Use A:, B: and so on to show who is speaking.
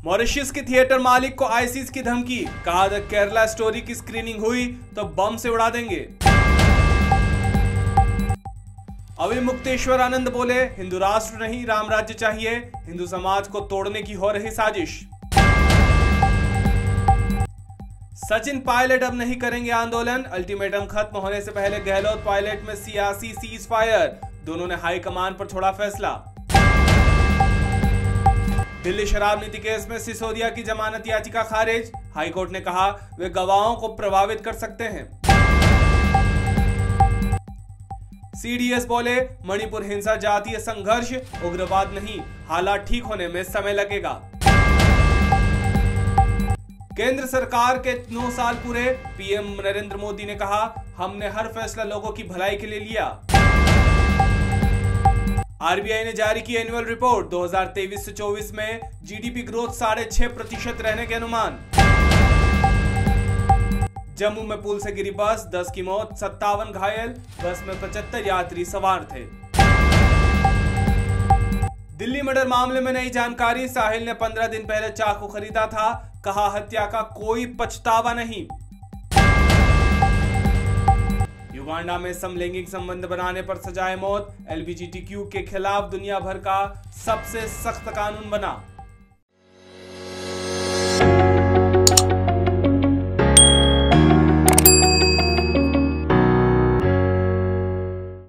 A: Mauritius के theatre मालिक को आईसीस की धमकी, कहा द केरला स्टोरी की स्क्रीनिंग हुई तो बम से उड़ा देंगे। अविमुक्तेश्वर आनंद बोले, हिंदू राष्ट्र नहीं राम राज्य चाहिए, हिंदू समाज को तोड़ने की हो रही साजिश। सचिन पायलट अब नहीं करेंगे आंदोलन, अल्टीमेटम खत्म होने से पहले गहलोत पायलट में सियासी सीज फायर, दोनों ने हाईकमान पर छोड़ा फैसला। दिल्ली शराब नीति केस में सिसोदिया की जमानत याचिका खारिज, हाईकोर्ट ने कहा वे गवाहों को प्रभावित कर सकते हैं। सीडीएस बोले, मणिपुर हिंसा जातीय संघर्ष, उग्रवाद नहीं, हालात ठीक होने में समय लगेगा। केंद्र सरकार के 9 साल पूरे, पीएम नरेंद्र मोदी ने कहा हमने हर फैसला लोगों की भलाई के लिए लिया। आरबीआई ने जारी की एनुअल रिपोर्ट, 2023 से 24 में जीडीपी ग्रोथ 6.5% रहने के अनुमान। जम्मू में पुल से गिरी बस, 10 की मौत, 57 घायल, बस में 75 यात्री सवार थे। दिल्ली मर्डर मामले में नई जानकारी, साहिल ने 15 दिन पहले चाकू खरीदा था, कहा हत्या का कोई पछतावा नहीं। युगांडा में समलैंगिक संबंध बनाने पर सजाए मौत, एलजीबीटीक्यू के खिलाफ दुनिया भर का सबसे सख्त कानून बना।